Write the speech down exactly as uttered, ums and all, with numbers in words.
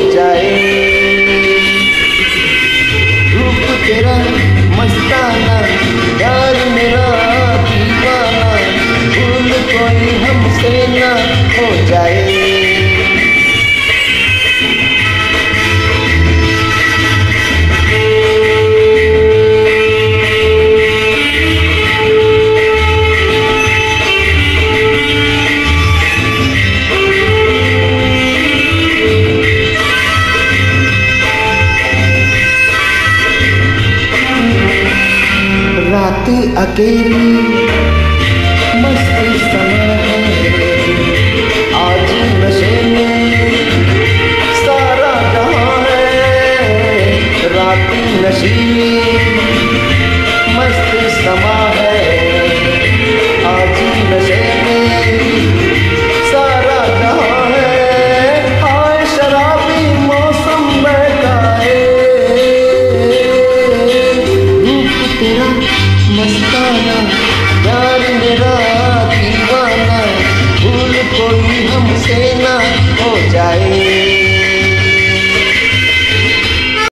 जाए। रूप तेरा मस्ताना, प्यार मेरा दीवाना, भूल कोई हमसे ना हो जाए। रातें अकेली मस्त समय है, आज नशे में सारा जहां है। रातें नशीली मस्त समा है, आज नशे में सारा जहां है। आए शराबी मौसम बहकाए, रूप तेरा मस्ताना, प्यार मेरा दीवाना, भूल कोई हमसे ना हो जाए।